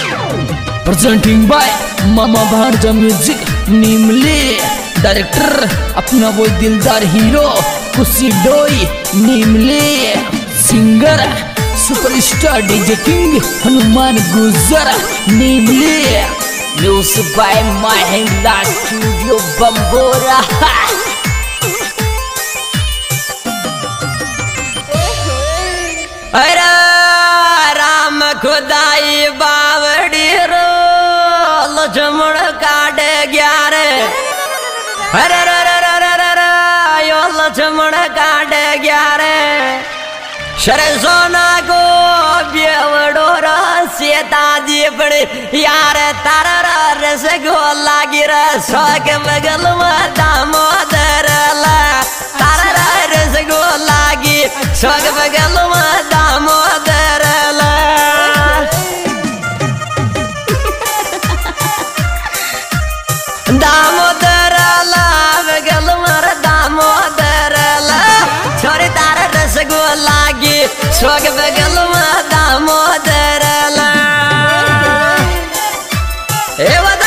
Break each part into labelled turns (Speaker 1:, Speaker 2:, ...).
Speaker 1: Presenting by मामा भांजा music नीमले। Director अपना वो दिलदार हीरो कुशी डोई नीमले। Singer superstar DJ king Hanuman Gujar नीमले। Music by Mahendra studio Bambora. अरे राम खुदाई बावड़ी रो लक्ष्मण काटे ग्यारे। अरे यो लक्ष्मण काटे ग्यारे। शर सोना को बेवडोरा सीता जी पड़े यार तारा रस गोला गिरा सोक बगल में दामोदर ला। तारा रस गोला गी सोक बगल में दामोदर ला। दामोदर ला बगल में दामोदर ला। छोरी तारा रस गोला गी सोक बगल में दामोदर ला। ए बता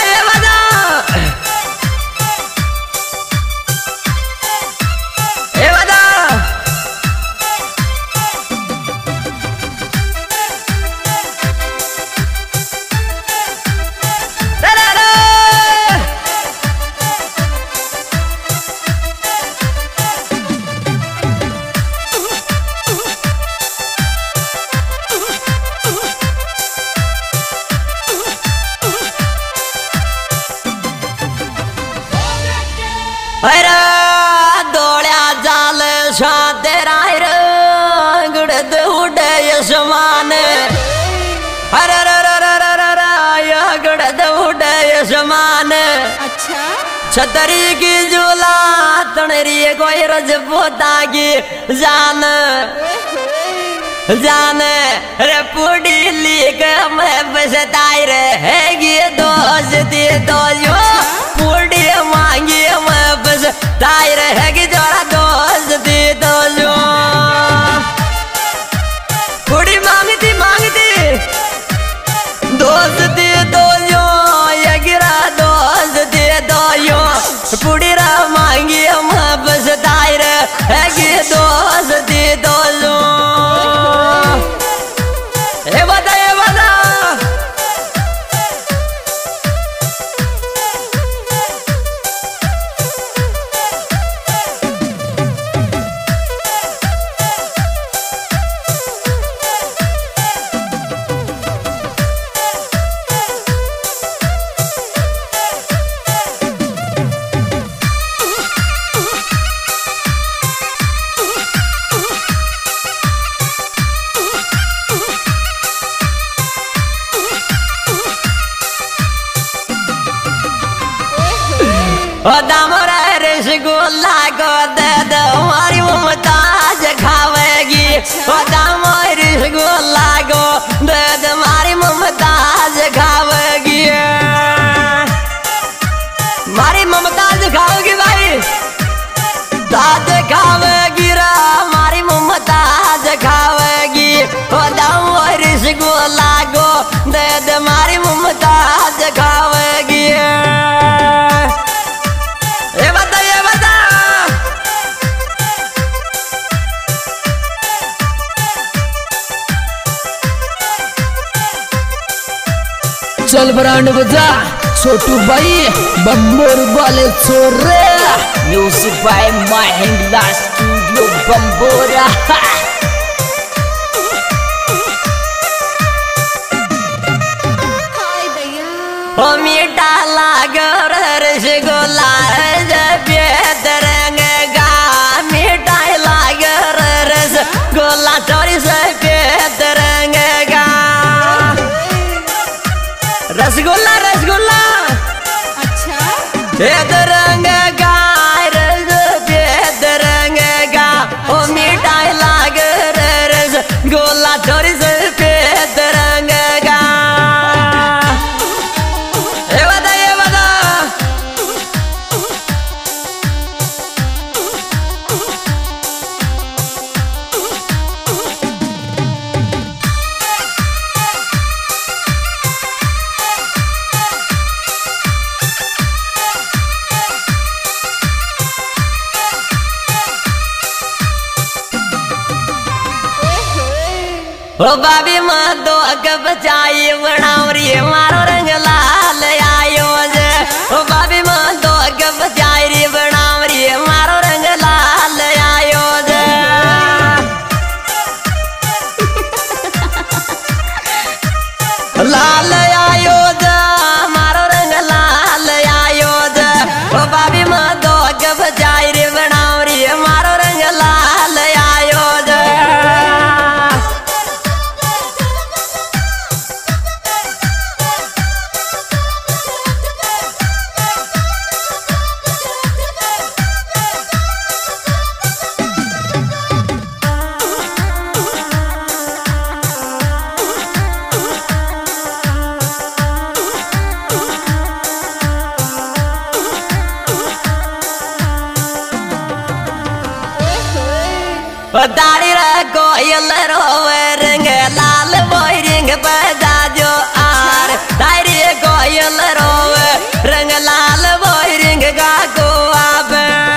Speaker 1: अरे दौड़या जाल शाते रायर गुड़द उड़े समान। अरे गुड़द उड़े समान। अच्छा छतरी की झूला तणरी कोई रजपूता की जान जाने रे पुड़ी लीक में बसताई रहेगी दोस्ती तो यो पुड़ी मांगी में बस ताई रहेगी जोड़ा दोस्ती तो यो। पुड़ी मांगती दोस्ती तो यो ये गिरा दोस्ती तो यो। पुड़ी रा मांगी में बस ताई रहेगी दोस्ती तो यो। दामरा रसगुल्ला को दे दो हमारी मुमताज खावेगी। दामरा रसगुल्ला को दे दो हमारी मुमताज खावेगी। हमारी मुमताज खाओगी भाई ताज खावेगी रा हमारी मुमताज खावेगी। दामरा रसगुल्ला को दे दो हमारी मुमताज खावेगी। चल ब्रांड बजा छोटू भाई बम्बोर वाले छोरे। Music by Mahendra studio Bambora. ओ मीठा लागर रसगुल्ला जब तरंगा। मीठा लागर रसगुल्ला चोरी से तरंगा। रसगुल्ला रसगुल्ला अच्छा रंग गाय रंग गा। ओ मिठाई लाग रसगुल्ला चोरी से रंग गा। ये बता ओ बाबी माँ दो बचाई बनावरी मारो रंग लाल आयो जे ओ बाबी माँ दो बचाई रे बनावरी मारो रंग लाल आयो जे लाल आयो जे मारो रंग लाल आयो जे ओ बाबी माँ दो बचाई रे बनावरी मारो रंग लाल आयो जे दाढ़ी रखो कोयल रंग लाल बोई रिंग बजा जो आर दाढ़ी कोयल रोवे रंग लाल बोई रिंग गा को अब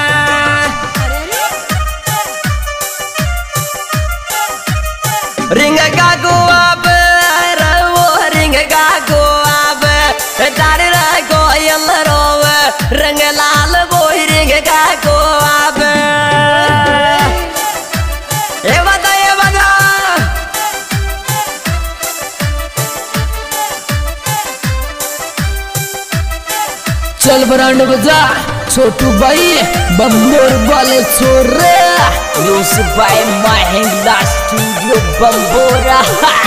Speaker 1: रिंग गा को अब रवो रिंग गा को अब दाढ़ी रखो कोयल रोवे रंग लाल बोई रिंग गा को अब
Speaker 2: चल ब्रांड बजा छोटू भाई बम्बोर वाले छोरे
Speaker 1: music by Mahindra studio Bambora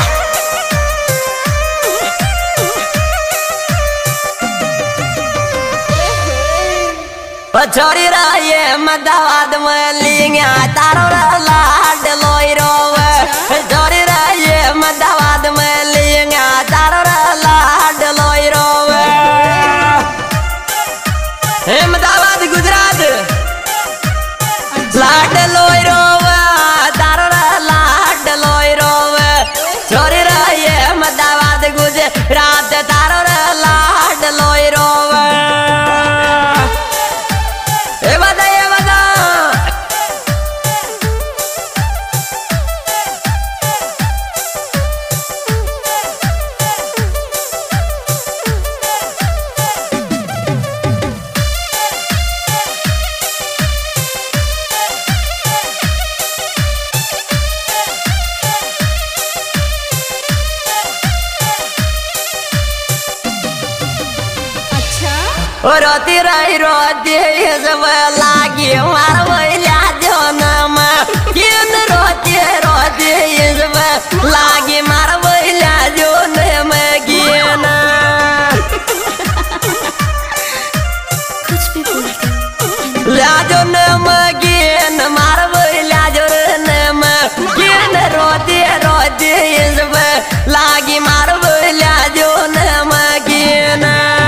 Speaker 1: छोरी रहे मदावाद में लिंगा तारो लाड लोई रोवे छोरी रहे मदावाद में लिंगा तारो लाड लोई रोवे अहमदाबाद गुजरात लाड लोई रोवे तारो लाड लोई रोवे छोरी रही अहमदाबाद गुजरात तारो लाड लोई रोवे रोती रही रोती सब लागी मार भैया जोनम किन रोती रोती सब लागी मार भैया जोनम गिन ला जोनम गिन मार भैया जोनम किन रोती रोती सब लागी मार भैया जोनम गिन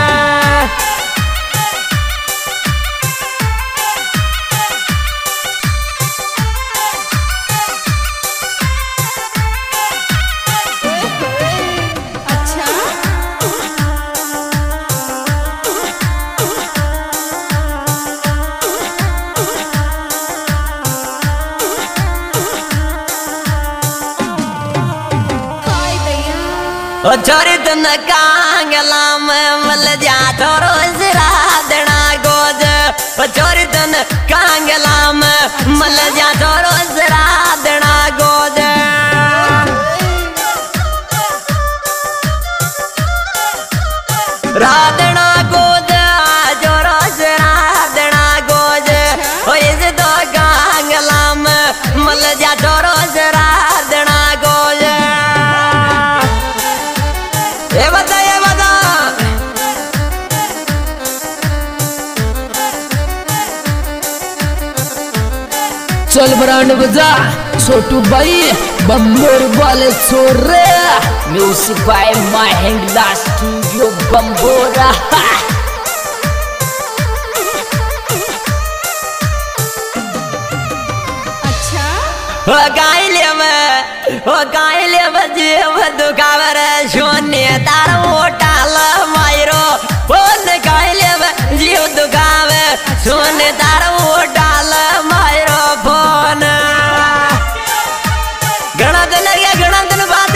Speaker 1: छोरी तुम कांगला में मल जा थोरो सिरादना गोज छोरी तुम कांगला में मल जा थोरो सिरादना गोज राधना गोज जोरो सिरादना गोज इस तो कांगला में मल जा थोरो सिरादना गोज
Speaker 2: चल ब्रांड बजा छोटू भाई बम्बोर वाले छोरे
Speaker 1: music by Mahindra studio Bambora गाइले जीव दुखावर शून्य तार मोटाल मायरो फोन गाइले जीव दुखावे शून्य तार मोटाल मायरो फोन घना दिन बाद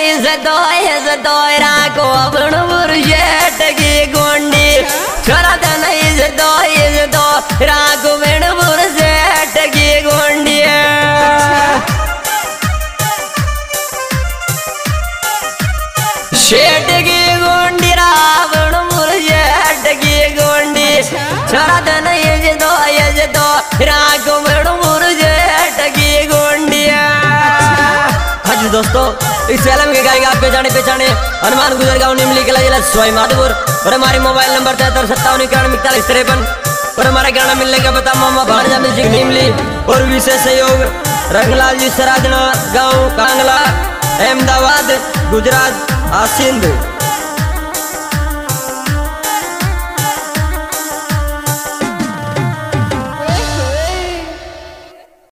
Speaker 1: इस दो राको बण बुरजेट की गोंडी छोरा धन इस दो राको बण बुरजेट की गोंडी शेट की गोंडी रावण बुरजेट की गोंडी छोरा धन इस दो राको बण बुरजेट की गोंडी। हाँ जी दोस्तों, इस फिल्म के गायक आप पहचाने हनुमान गुजर गाँव निमली किला जिला सवाई माधोपुर और हमारे मोबाइल नंबर 7357914153 और हमारा गाना मिलने का पता मामा भाणजा म्यूजिक निमली और विशेष सहयोग रंगलाल जी सराजना गाँव कांगला अहमदाबाद गुजरात सिंध।